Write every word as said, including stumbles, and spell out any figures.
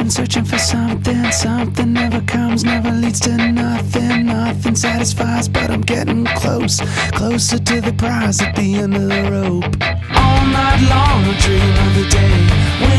searching for something. Something never comes, never leads to nothing. Nothing satisfies, but I'm getting close, closer to the prize at the end of the rope. All night long I dream of the day